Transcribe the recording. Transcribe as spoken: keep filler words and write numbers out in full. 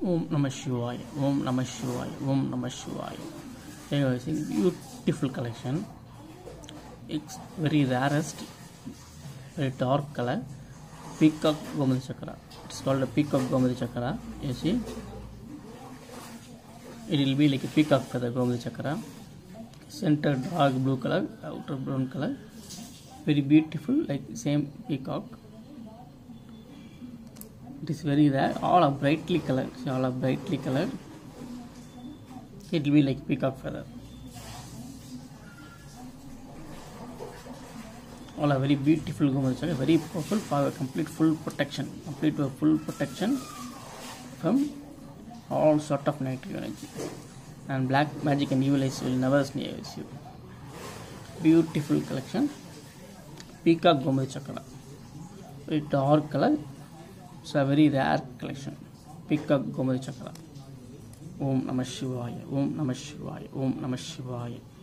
Om Namah Shivaya, Om Namah Shivaya, Om Namah Shivaya. Here is a beautiful collection. It's very rarest, very dark color. Peacock Gomadi Chakra. It's called a Peacock Gomadi Chakra. You see, it will be like a peacock feather Gomadi Chakra. Center dark blue color, outer brown color. Very beautiful, like same peacock. It is very rare. All are brightly colored. All are brightly colored. It will be like peacock feather. All are very beautiful Gomadi Chakra. Very powerful, power, complete full protection. Complete full protection from all sort of negative energy. And black magic and evil eyes will never snare you. Beautiful collection. Peacock Gomadi Chakra. Very dark color. It's a very rare collection. Peacock Gomadi Chakra. Om Namah Shivaya. Om Namah Shivaya. Om Namah Shivaya.